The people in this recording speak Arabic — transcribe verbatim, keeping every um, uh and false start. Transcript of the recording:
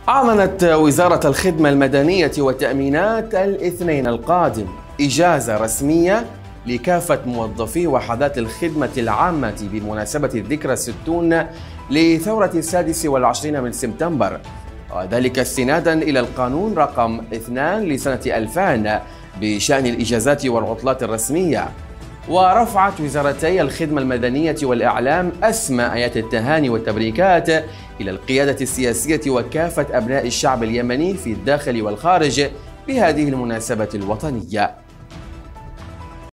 أعلنت وزارة الخدمة المدنية والتأمينات الاثنين القادم إجازة رسمية لكافة موظفي وحدات الخدمة العامة بمناسبة الذكرى الستون لثورة السادس والعشرين من سبتمبر، وذلك استنادا إلى القانون رقم اثنان لسنة ألفين بشأن الإجازات والعطلات الرسمية. ورفعت وزارتي الخدمة المدنية والإعلام أسمى آيات التهاني والتبريكات إلى القيادة السياسية وكافة أبناء الشعب اليمني في الداخل والخارج بهذه المناسبة الوطنية.